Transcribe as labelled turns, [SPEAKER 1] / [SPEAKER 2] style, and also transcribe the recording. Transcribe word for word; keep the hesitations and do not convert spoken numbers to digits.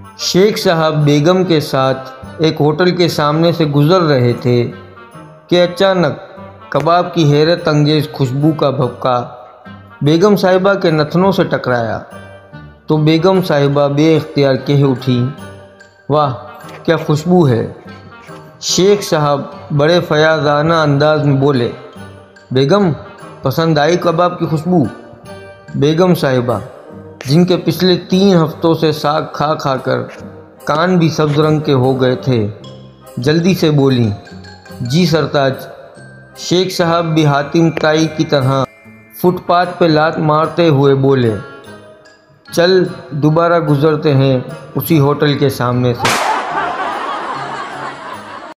[SPEAKER 1] शेख साहब बेगम के साथ एक होटल के सामने से गुज़र रहे थे कि अचानक कबाब की हैरत अंगेज़ खुशबू का भभका बेगम साहिबा के नथनों से टकराया तो बेगम साहिबा बेइख्तियार कह उठी, वाह क्या खुशबू है। शेख साहब बड़े फयाज़ाना अंदाज में बोले, बेगम पसंद आई कबाब की खुशबू। बेगम साहिबा जिनके पिछले तीन हफ्तों से साग खा खा कर कान भी सब्ज रंग के हो गए थे, जल्दी से बोली, जी सरताज। शेख साहब भी हातिम ताई की तरह फुटपाथ पे लात मारते हुए बोले, चल दोबारा गुज़रते हैं उसी होटल के सामने से।